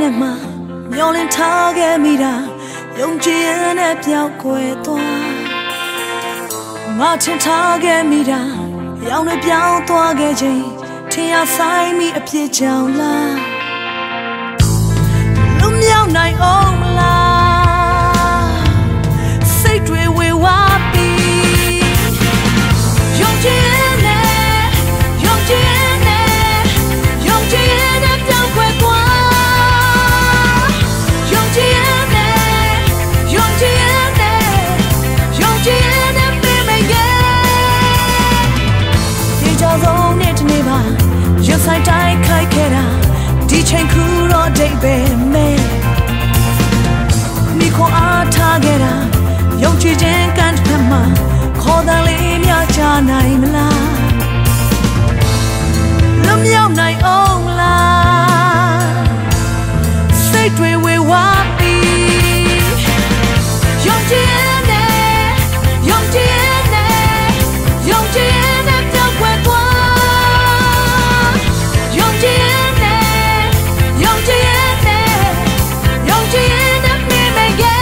မှာမျောလင်းထားခဲ့မိတာယုံကြည်ရင်နဲ့ပြောက်ွယ်သွားငါထင်ထားခဲ့မိတာရောင်တွေပြောင်းသွားခဲ့ခြင်းထင်ရဆိုင်မိအဖြစ်ကြောင့်လားလွတ်မြောက်နိုင်အောင်မလားစိတ်တွေဝေဝါးပြီးယုံကြည်ရင်နဲ့ယုံကြည်ရင်နဲ့ယုံကြည်ရင်နဲ့ပြောက်ွယ်သွားယုံကြည်ရင်နဲ့ယုံကြည်ရင်နဲ့ယုံကြည်ရင်နဲ့ပြင်မရဲ့ဒီကြောင့်ဆုံးနေ့တစ်နေ့ပါရဆိုင်တိုင်းခိုက်ခဲ့တာဒီချိန်ခုတော့ဒိတ်ပဲမဲမိခွန်အားထားခဲ့တာယုံကြည်ခြင်းကံတစ်ဖက်မှာခေါ်တဲ့လေးများချနိုင်မလားလွတ်မြောက်နိုင်အောင်လားစိတ်တွေဝေဝါးပြီးယုံကြည်ရင်နဲ့ယုံကြည်ရင်နဲ့ယုံကြည်ရင်နဲ့ပြောက်ွယ်သွားယုံကြည်ရင်နဲ့ယုံကြည်ရင်နဲ့ယုံကြည်ရင်နဲ့ပြင်မရဲ့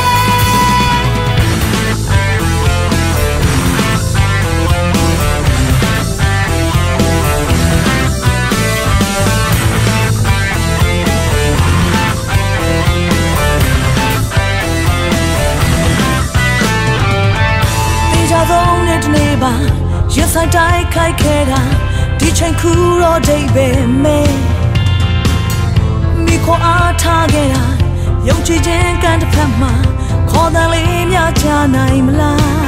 ဆုံးနဲ့တနေ့ပါရဆိုင်တိုင်းခိုက်ခဲ့တာဒီချိန်ခုတော့ဒိတ်ပဲမဲမိခွန်အားထားခဲ့တာယုံကြည်ခြင်းကံတစ်ဖက်မှာခေါ်တဲ့လေးများချနိုင်မလား